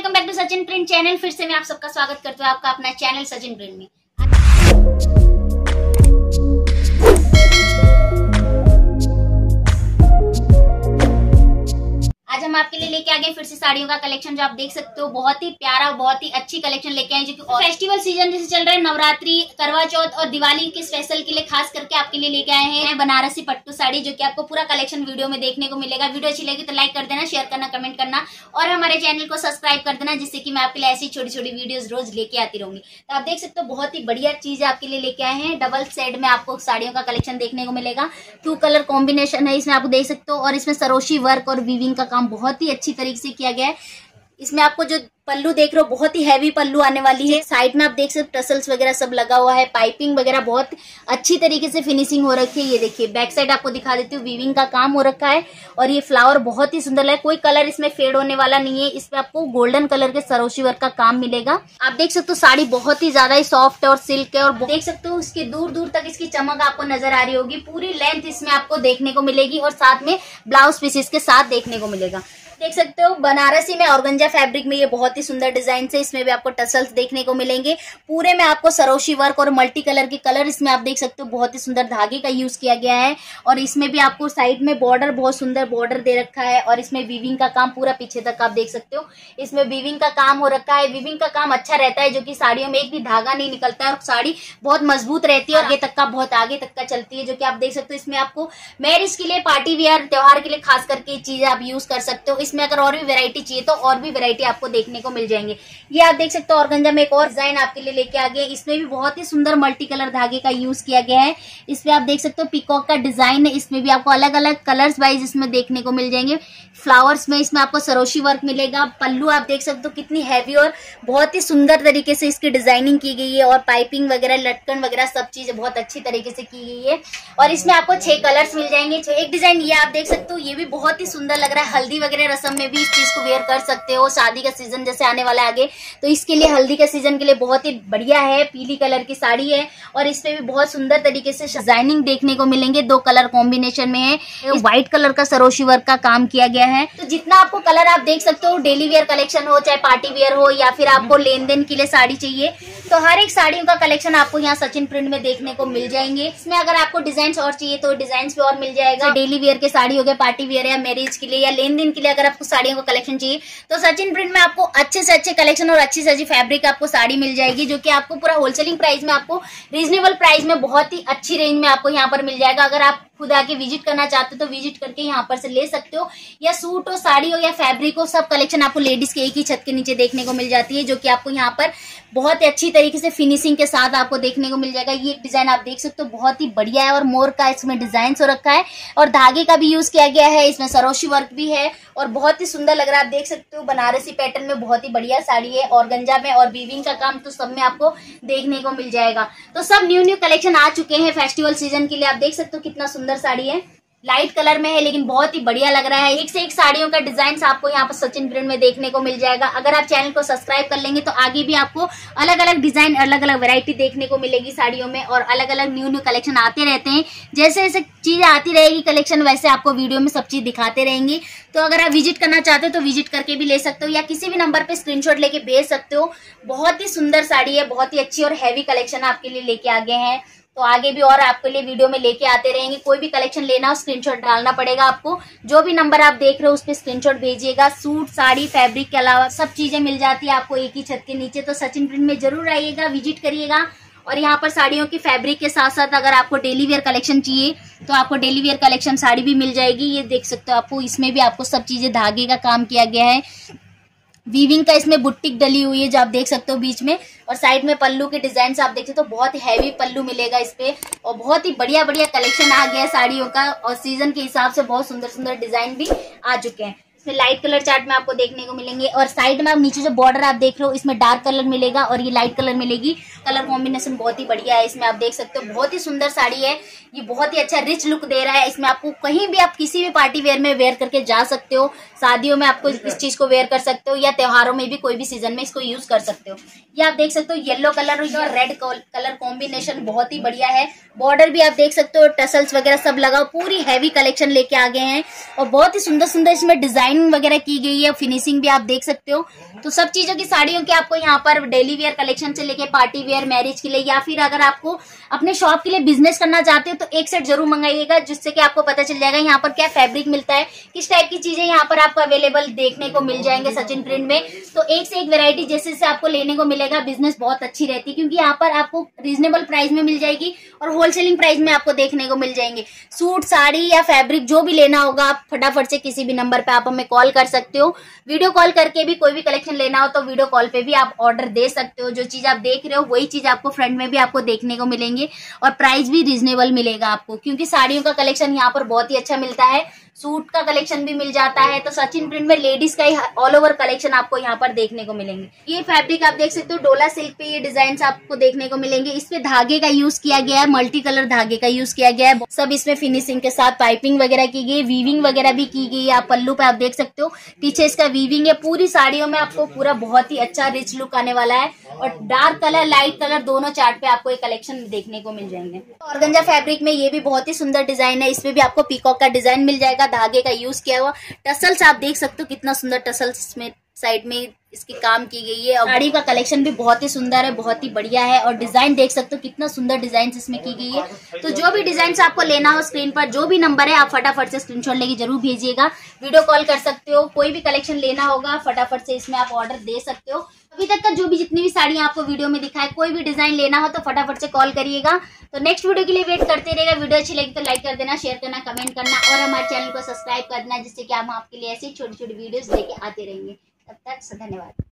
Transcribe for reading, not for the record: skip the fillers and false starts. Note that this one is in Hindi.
Welcome back to Sachin print channel. फिर से मैं आप सबका स्वागत करती हूँ आपका अपना चैनल सचिन प्रिंट में। आज हम आपके लिए लेके आ गए फिर से साड़ियों का कलेक्शन, जो आप देख सकते हो बहुत ही प्यारा, बहुत ही अच्छी कलेक्शन लेके आए, जो कि फेस्टिवल सीजन जैसे चल रहा है, नवरात्रि, करवा चौथ और दिवाली के स्पेशल के लिए खास करके आपके लिए लेके आए हैं बनारसी पट्टू साड़ी, जो कि आपको पूरा कलेक्शन वीडियो में देखने को मिलेगा। वीडियो अच्छी लगी तो लाइक कर देना, शेयर करना, कमेंट करना और हमारे चैनल को सब्सक्राइब कर देना, जिससे कि मैं आपके लिए ऐसी छोटी छोटी वीडियोज रोज लेके आती रहूंगी। तो आप देख सकते हो बहुत ही बढ़िया चीज आपके लिए लेके आए हैं। डबल सेट में आपको साड़ियों का कलेक्शन देखने को मिलेगा। 2 कलर कॉम्बिनेशन है इसमें, आप देख सकते हो, और इसमें सरोशी वर्क और वीविंग का काम बहुत ही अच्छी तरीके से किया गया है। इसमें आपको जो पल्लू देख रहे हो बहुत ही हैवी पल्लू आने वाली है। साइड में आप देख सकते हो टसल्स वगैरह सब लगा हुआ है, पाइपिंग वगैरह बहुत अच्छी तरीके से फिनिशिंग हो रखी है। ये देखिए बैक साइड आपको दिखा देती हूँ, वीविंग का काम हो रखा है और ये फ्लावर बहुत ही सुंदर है। कोई कलर इसमें फेड होने वाला नहीं है। इसमें आपको गोल्डन कलर के सरोशी वर्क का काम मिलेगा। आप देख सकते हो साड़ी बहुत ही ज्यादा ही सॉफ्ट है और सिल्क है, और देख सकते हो इसके दूर दूर तक इसकी चमक आपको नजर आ रही होगी। पूरी लेंथ इसमें आपको देखने को मिलेगी और साथ में ब्लाउज पीसेस के साथ देखने को मिलेगा। देख सकते हो बनारसी में ऑर्गेंजा फैब्रिक में ये बहुत ही सुंदर डिजाइन से इसमें भी आपको टसल्स देखने को मिलेंगे। पूरे में आपको सरोशी वर्क और मल्टी कलर के कलर इसमें आप देख सकते हो, बहुत ही सुंदर धागे का यूज किया गया है। और इसमें भी आपको साइड में बॉर्डर, बहुत सुंदर बॉर्डर दे रखा है और इसमें वीविंग का काम पूरा पीछे तक आप देख सकते हो। इसमें वीविंग का काम हो रखा है। वीविंग का काम अच्छा रहता है, जो कि साड़ियों में एक भी धागा नहीं निकलता है और साड़ी बहुत मजबूत रहती है और आगे तक का बहुत आगे तक का चलती है, जो कि आप देख सकते हो। इसमें आपको मैरिज के लिए, पार्टी वेयर, त्योहार के लिए खास करके चीजें आप यूज कर सकते हो। इसमें अगर और भी वैरायटी चाहिए तो और भी वैरायटी आपको देखने को मिल जाएंगे। ये आप देख सकते हो ऑर्गेंजा में एक और डिजाइन आपके लिए लेके आ गए। इसमें भी बहुत ही सुंदर मल्टी कलर धागे का यूज किया गया है। इसमें आप देख सकते हो पीकॉक का डिजाइन है। इसमें भी आपको अलग अलग कलर्स वाइज इसमें देखने को मिल जाएंगे। फ्लावर्स में इसमें आपको सरोशी वर्क मिलेगा। पल्लू आप देख सकते हो कितनी हैवी और बहुत ही सुंदर तरीके से इसकी डिजाइनिंग की गई है और पाइपिंग वगैरह, लटकन वगैरह सब चीजें बहुत अच्छी तरीके से की गई है। और इसमें आपको 6 कलर्स मिल जाएंगे। एक डिजाइन ये आप देख सकते हो, ये भी बहुत ही सुंदर लग रहा है। हल्दी वगैरह रस्म में भी इस चीज को वेयर कर सकते हो। शादी का सीजन जैसे आने वाला है आगे, तो इसके लिए हल्दी का सीजन के लिए बहुत ही बढ़िया है। पीली कलर की साड़ी है और इसमें भी बहुत सुंदर तरीके से डिजाइनिंग देखने को मिलेंगे। 2 कलर कॉम्बिनेशन में है। व्हाइट कलर का सरोशी वर्क का काम किया गया है। तो जितना आपको कलर आप देख सकते हो, डेली वेयर कलेक्शन हो चाहे पार्टी वेयर हो या फिर आपको लेन देन के लिए साड़ी चाहिए, तो हर एक साड़ियों का कलेक्शन आपको यहाँ सचिन प्रिंट में देखने को मिल जाएंगे। इसमें अगर आपको डिजाइन और चाहिए तो डिजाइन भी और मिल जाएगा। डेली वेयर के साड़ी हो गए, पार्टी वेयर या मैरिज के लिए या लेन देन के लिए अगर आपको साड़ियों का कलेक्शन चाहिए तो सचिन प्रिंट में आपको अच्छे से अच्छे कलेक्शन और अच्छी से अच्छी फैब्रिक आपको साड़ी मिल जाएगी, जो कि आपको पूरा होलसेलिंग प्राइस में, आपको रीजनेबल प्राइस में, बहुत ही अच्छी रेंज में आपको यहाँ पर मिल जाएगा। अगर आप खुद आके विजिट करना चाहते हो तो विजिट करके यहाँ पर से ले सकते हो। या सूट हो, साड़ी हो या फैब्रिक हो, सब कलेक्शन आपको लेडीज के एक ही छत के नीचे देखने को मिल जाती है, जो कि आपको यहाँ पर बहुत ही अच्छी तरीके से फिनिशिंग के साथ आपको देखने को मिल जाएगा। ये डिजाइन आप देख सकते हो बहुत ही बढ़िया है और मोर का इसमें डिजाइन हो रखा है और धागे का भी यूज किया गया है। इसमें सरोशी वर्क भी है और बहुत ही सुंदर लग रहा है। आप देख सकते हो बनारसी पैटर्न में बहुत ही बढ़िया साड़ी है। ऑर्गेंजा में और वीविंग का काम तो सब में आपको देखने को मिल जाएगा। तो सब न्यू कलेक्शन आ चुके हैं फेस्टिवल सीजन के लिए। आप देख सकते हो कितना सुंदर साड़ी है, लाइट कलर में है लेकिन बहुत ही बढ़िया लग रहा है। एक से एक साड़ियों का डिजाइन आपको यहाँ पर सचिन प्रिंट में देखने को मिल जाएगा। अगर आप चैनल को सब्सक्राइब कर लेंगे तो आगे भी आपको अलग अलग डिजाइन, अलग अलग वैरायटी देखने को मिलेगी साड़ियों में और अलग अलग न्यू कलेक्शन आते रहते हैं। जैसे जैसे चीजें आती रहेगी कलेक्शन, वैसे आपको वीडियो में सब चीज दिखाते रहेंगे। तो अगर आप विजिट करना चाहते हो तो विजिट करके भी ले सकते हो या किसी भी नंबर पे स्क्रीनशॉट लेके भेज सकते हो। बहुत ही सुंदर साड़ी है, बहुत ही अच्छी और हैवी कलेक्शन आपके लिए लेके आ गए हैं। तो आगे भी और आपके लिए वीडियो में लेके आते रहेंगे। कोई भी कलेक्शन लेना हो स्क्रीनशॉट डालना पड़ेगा आपको। जो भी नंबर आप देख रहे हो उस पर स्क्रीनशॉट भेजिएगा। सूट, साड़ी, फैब्रिक के अलावा सब चीजें मिल जाती है आपको एक ही छत के नीचे। तो सचिन प्रिंट में जरूर आइएगा, विजिट करिएगा। और यहाँ पर साड़ियों की फैब्रिक के साथ साथ अगर आपको डेली वेयर कलेक्शन चाहिए तो आपको डेली वेयर कलेक्शन साड़ी भी मिल जाएगी। ये देख सकते हो आपको, इसमें भी आपको सब चीजें धागे का काम किया गया है। वीविंग का इसमें बुट्टिक डली हुई है जो आप देख सकते हो बीच में, और साइड में पल्लू के डिजाइन आप देख सकते हो। बहुत हैवी पल्लू मिलेगा इस पे और बहुत ही बढ़िया बढ़िया कलेक्शन आ गया है साड़ियों का और सीजन के हिसाब से बहुत सुंदर सुंदर डिजाइन भी आ चुके हैं। इसमें लाइट कलर चार्ट में आपको देखने को मिलेंगे और साइड में आप नीचे जो बॉर्डर आप देख रहे हो इसमें डार्क कलर मिलेगा और ये लाइट कलर मिलेगी। कलर कॉम्बिनेशन बहुत ही बढ़िया है। इसमें आप देख सकते हो बहुत ही सुंदर साड़ी है। ये बहुत ही अच्छा रिच लुक दे रहा है। इसमें आपको कहीं भी, आप किसी भी पार्टी वेयर में वेयर करके जा सकते हो। शादियों में आपको इस चीज को वेयर कर सकते हो या त्योहारों में भी कोई भी सीजन में इसको यूज कर सकते हो। ये आप देख सकते हो येलो कलर और रेड कलर कॉम्बिनेशन बहुत ही बढ़िया है। बॉर्डर भी आप देख सकते हो, टसल्स वगैरह सब लगा, पूरी हैवी कलेक्शन लेके आ गए हैं और बहुत ही सुंदर सुंदर इसमें डिजाइन डिजाइन वगैरह की गई है, फिनिशिंग भी आप देख सकते हो। तो सब चीजों की साड़ियों की आपको यहाँ पर डेली वेयर कलेक्शन से लेके पार्टी वेयर, मैरिज के लिए, या फिर अगर आपको अपने शॉप के लिए बिजनेस करना चाहते हो तो एक सेट जरूर मंगाइएगा, जिससे कि आपको पता चल जाएगा यहाँ पर क्या फैब्रिक मिलता है, किस टाइप की चीजें यहाँ पर आपको अवेलेबल देखने को मिल जाएंगे सचिन प्रिंट में। तो एक से एक वेरायटी जैसे जैसे आपको लेने को मिलेगा। बिजनेस बहुत अच्छी रहती है क्योंकि यहाँ पर आपको रीजनेबल प्राइस में मिल जाएगी और होलसेलिंग प्राइस में आपको देखने को मिल जाएंगे। सूट, साड़ी या फैब्रिक जो भी लेना होगा आप फटाफट से किसी भी नंबर पे आप हमें कॉल कर सकते हो। वीडियो कॉल करके भी कोई भी कलेक्शन लेना हो तो वीडियो कॉल पे भी आप ऑर्डर दे सकते हो। जो चीज आप देख रहे हो वही चीज आपको फ्रंट में भी आपको देखने को मिलेंगे और प्राइस भी रीजनेबल मिलेगा आपको, क्योंकि साड़ियों का कलेक्शन यहाँ पर बहुत ही अच्छा मिलता है। सूट का कलेक्शन भी मिल जाता है। तो सचिन प्रिंट में लेडीज का ही ऑल ओवर कलेक्शन आपको यहाँ पर देखने को मिलेंगे। ये फैब्रिक आप देख सकते हो, डोला सिल्क पे ये डिजाइन आपको देखने को मिलेंगे। इस पे धागे का यूज किया गया है, मल्टी कलर धागे का यूज किया गया है। सब इसमें फिनिशिंग के साथ पाइपिंग वगैरह की गई, वीविंग वगैरह भी की गई है। आप पल्लू पे आप देख सकते हो, पीछे इसका वीविंग है। पूरी साड़ियों में आपको पूरा बहुत ही अच्छा रिच लुक आने वाला है और डार्क कलर, लाइट कलर दोनों चार्ट पे आपको ये कलेक्शन देखने को मिल जाएंगे। ऑर्गेन्जा फैब्रिक में ये भी बहुत ही सुंदर डिजाइन है। इसमें भी आपको पीकॉक का डिजाइन मिल जाएगा, धागे का यूज किया हुआ। टसल्स आप देख सकते हो, कितना सुंदर टसल्स इसमें साइड में इसकी काम की गई है। और साड़ी का कलेक्शन भी बहुत ही सुंदर है, बहुत ही बढ़िया है। और डिजाइन देख सकते हो कितना सुंदर डिजाइन इसमें की गई है। तो जो भी डिजाइन आपको लेना हो, स्क्रीन पर जो भी नंबर है आप फटाफट से स्क्रीनशॉट लेके जरूर भेजिएगा। वीडियो कॉल कर सकते हो, कोई भी कलेक्शन लेना होगा फटाफट से इसमें आप ऑर्डर दे सकते हो। अभी तक का जो भी जितनी भी साड़ियां आपको वीडियो में दिखाए, कोई भी डिजाइन लेना हो तो फटाफट से कॉल करिएगा। तो नेक्स्ट वीडियो के लिए वेट करते रहेगा। वीडियो अच्छी लगी तो लाइक कर देना, शेयर करना, कमेंट करना और हमारे चैनल को सब्सक्राइब करना, जिससे कि हम आपके लिए ऐसी छोटी छोटी वीडियोस लेके आते रहेंगे। तब तक धन्यवाद।